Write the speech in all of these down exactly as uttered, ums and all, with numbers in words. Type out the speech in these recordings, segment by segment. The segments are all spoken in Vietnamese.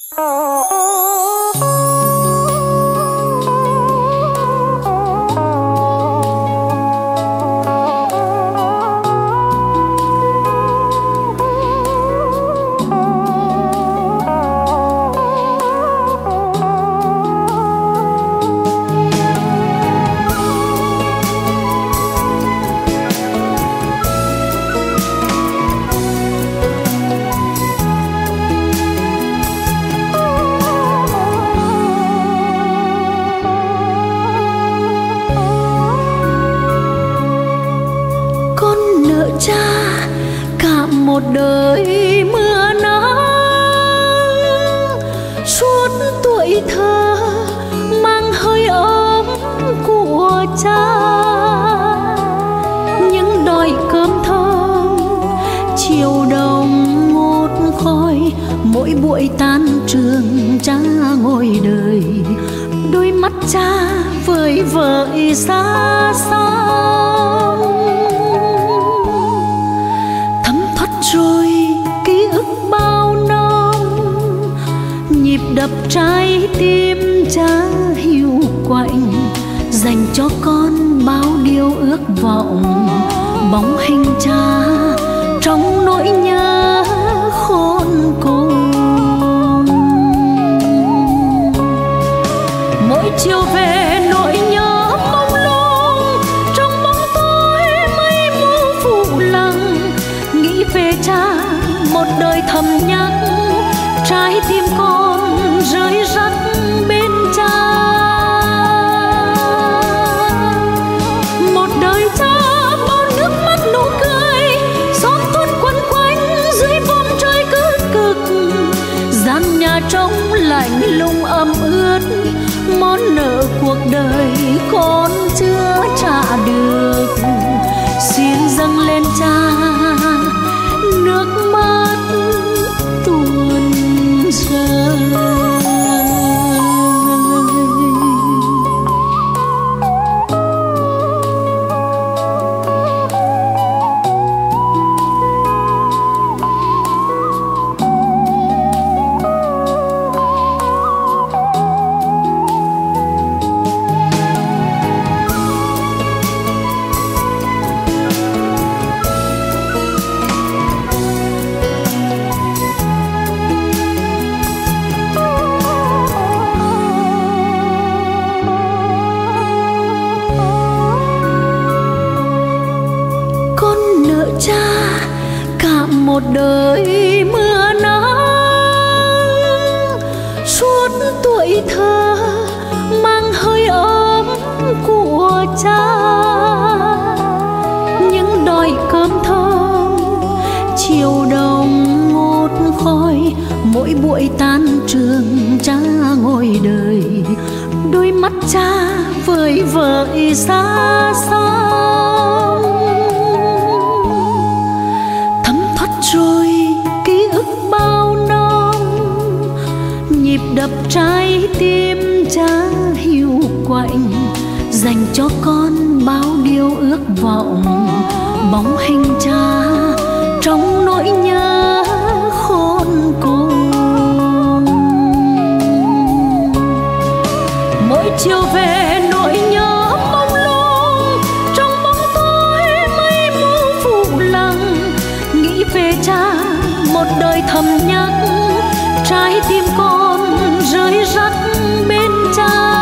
một đời mưa nắng, suốt tuổi thơ mang hơi ấm của cha. Những đói cơm thơm chiều đông ngút khói, mỗi buổi tan trường cha ngồi đời. Đôi mắt cha vời vợi xa xăm, thấm thoát rồi ký ức bao năm. Nhịp đập trái tim cha hiu quạnh, dành cho con bao điều ước vọng. Bóng hình cha trong nỗi nhớ khôn cùng. Mỗi chiều về nỗi nhớ mông lung, trong bóng tối mây mù phủ lặng. Nghĩ về cha một đời thầm nhắc, trái tim con rơi rắc bên cha. Một đời cha bao nước mắt nụ cười, xóm thôn quấn quanh dưới vòm trời cứ cực. Gian nhà trống lạnh lùng ẩm ướt, món nợ cuộc đời con chưa trả được. Xin dâng lên cha nước mắt tuôn rơi. Một đời mưa nắng, suốt tuổi thơ mang hơi ấm của cha. Những đói cơm thơm chiều đông ngút khói, mỗi buổi tan trường cha ngồi đời. Đôi mắt cha vời vợi xa xăm, rồi ký ức bao năm. Nhịp đập trái tim cha hiu quạnh, dành cho con bao điều ước vọng. Bóng hình cha trong nỗi nhớ khôn cùng. Mỗi chiều về nỗi nhớ mông lung, trong bóng tối mây mù phủ lặng. Nghĩ về cha một đời thầm nhắc, trái tim con rơi rắc bên cha.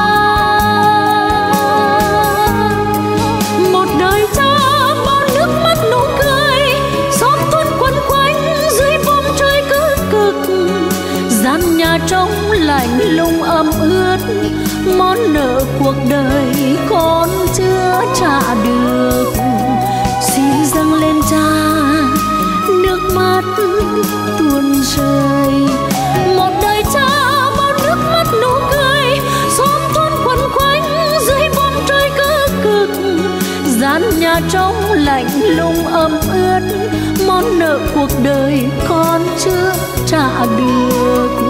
Một đời cha bao nước mắt nụ cười, xóm thôn quấn quanh dưới vòm trời cứ cực. Gian nhà trống lạnh lùng ẩm ướt, món nợ cuộc đời con chưa trả được. Xin dâng lên cha nước mắt tuôn rơi. Một đời cha bao nước mắt nụ cười, xóm thôn quấn quanh dưới vòm trời cứ cực. Gian nhà trống lạnh lùng ẩm ướt, món nợ cuộc đời con chưa trả được.